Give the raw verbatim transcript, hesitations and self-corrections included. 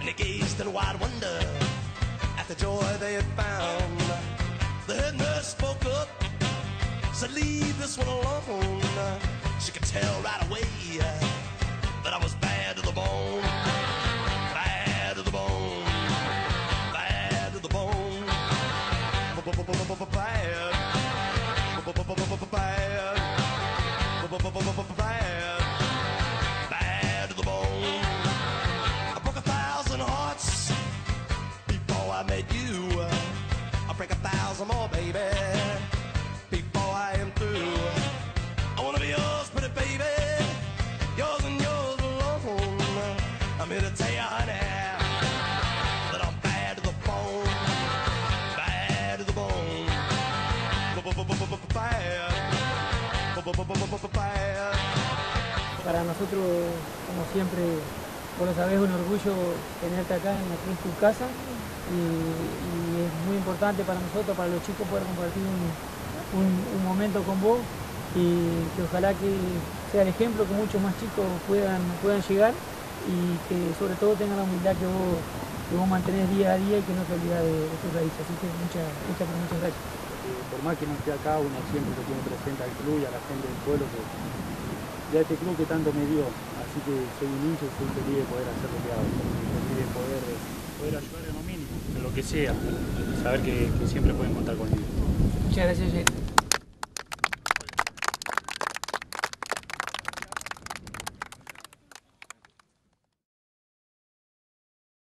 they gazed in wide wonder at the joy they had found. The head nurse spoke up, said, leave this one alone. She could tell right away that I was bad to the bone. Bad to the bone. Bad to the bone. Bad. Bad. Bad. Bad to the bone. I broke a thousand hearts before I met you. I'll break a thousand more, baby, before I am through. I wanna be yours, pretty baby, yours and yours alone. I'm here to tell you, honey, that I'm bad to the bone, bad to the bone, bad, bad. Para nosotros, como siempre, vos lo sabés, es un orgullo tenerte acá en, aquí en tu casa y, y es muy importante para nosotros, para los chicos, poder compartir un, un, un momento con vos y que ojalá que sea el ejemplo que muchos más chicos puedan, puedan llegar y que sobre todo tengan la humildad que vos, que vos mantenés día a día y que no te olvidas de, de tus raíces. Así que muchas, muchas, muchas gracias. Por más que no esté acá, uno siempre lo tiene presente al club y a la gente del pueblo que y a este club que tanto me dio, así que soy un hincha y soy feliz de poder hacer lo que hago, feliz de poder, poder ayudar en lo mínimo, en lo que sea, saber que, que siempre pueden contar conmigo. Muchas gracias, Jay.